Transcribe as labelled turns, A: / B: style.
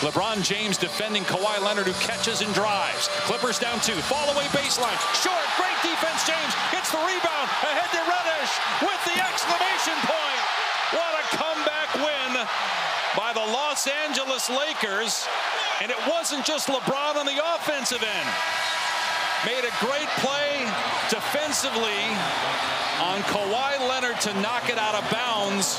A: LeBron James defending Kawhi Leonard, who catches and drives. Clippers down 2. Fall away baseline. Short. Great defense. James gets the rebound. Ahead to Reddish with the exclamation point. What a comeback win by the Los Angeles Lakers. And it wasn't just LeBron on the offensive end. Made a great play defensively on Kawhi Leonard to knock it out of bounds.